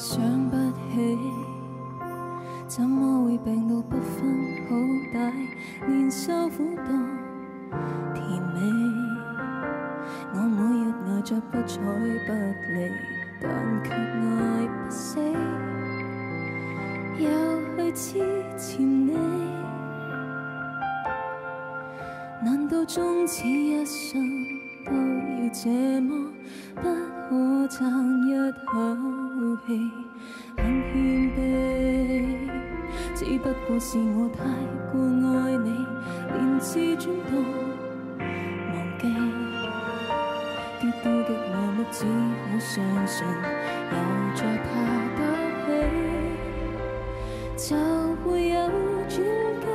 想不起，怎麼會病到不分好歹，連受苦都甜美。我每日捱着不睬不理，但卻捱不死，又去痴纏你。難道終此一生都要這麼不可爭一口氣？很謙卑，只不過是我太過愛你，連自尊都忘記。跌到極麻木，只好相信又再爬得起，就會有轉機。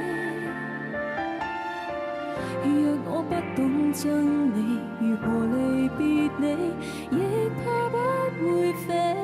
若我不懂真理，如何離別你，亦怕不會飛。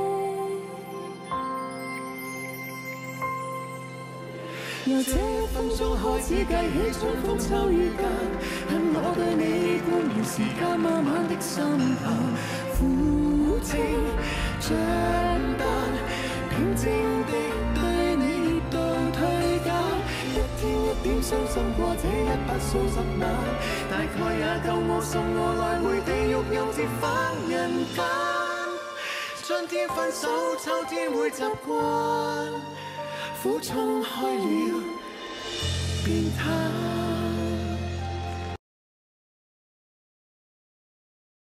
由這一分鐘開始計起，春風秋雨間，恨我對你半年時間慢慢的心淡，苦清像彈，平靜的對你當退減，一天一點傷心過這100數10萬，大概也夠我送我來回地獄，又折返人間。春天分手，秋天會習慣，苦衝開了便淡。